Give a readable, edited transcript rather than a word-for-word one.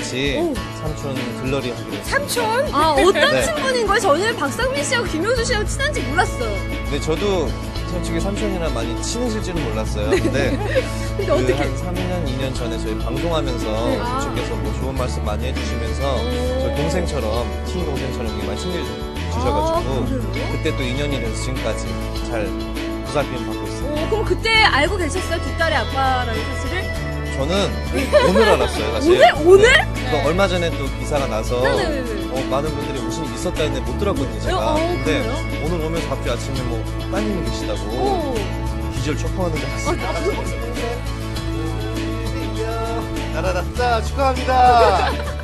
같이 오. 삼촌 들러리 하기로 했어요. 삼촌? 아, 어떤 네. 친분인 거예요? 저는 박상민 씨하고 김효수 씨하고 친한지 몰랐어요. 근데 저도 솔직히 삼촌이랑 많이 친해질지는 몰랐어요. 근데 근데 그 어떻게? 한 3년, 2년 전에 저희 방송하면서 주께서 뭐 좋은 말씀 많이 해주시면서 저희 동생처럼, 친동생처럼 되게 많이 챙겨주셔가지고 그래요? 그때 또 인연이 돼서 지금까지 잘 보살핌 받고 있어요. 그럼 그때 알고 계셨어요? 두 딸의 아빠라는 사실을? 저는 오늘 알았어요, 사실. 오늘? 네. 그 얼마 전에 또 기사가 나서 네네네. 많은 분들이 무슨 일이 있었다 했는데 못 들었거든요, 제가. 근데 그래요? 오늘 오면서 갑자기 아침에 뭐 따님이 계시다고 기절 초풍하는 줄 알았어요. 나라라 축하합니다.